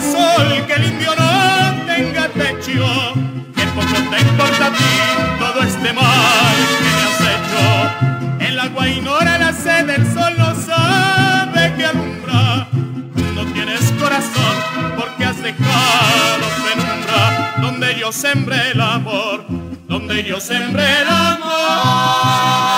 sol que el indio no tenga techo, que poco te importa a ti todo este mal que me has hecho. El agua ignora la sed, el sol no sabe que alumbra. No tienes corazón porque has dejado penumbra. Donde yo sembré el amor, donde yo sembré el amor.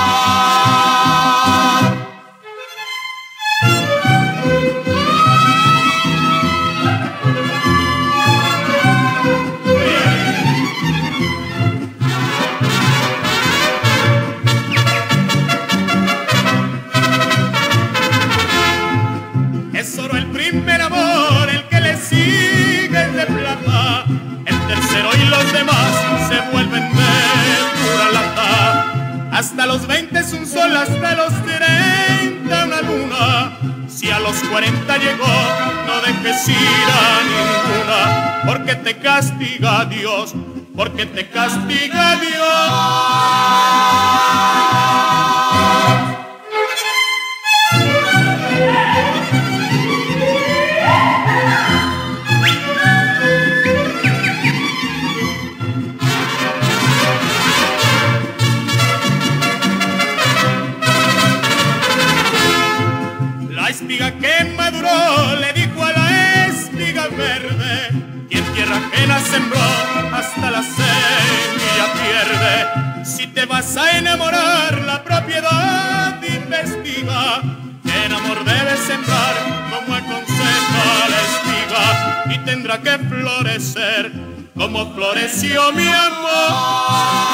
Es oro el primer amor, el que le sigue es de plata, el tercero y los demás se vuelven de pura lata. Hasta los 20 es un sol, hasta los 30 una luna. Si a los 40 llegó, no dejes ir a ninguna, porque te castiga Dios, porque te castiga Dios. La espiga que maduró le dijo a la espiga verde, quien tierra ajena sembró hasta la semilla pierde. Si te vas a enamorar, la propiedad investiga, en amor debes sembrar como aconseja la espiga, y tendrá que florecer como floreció mi amor.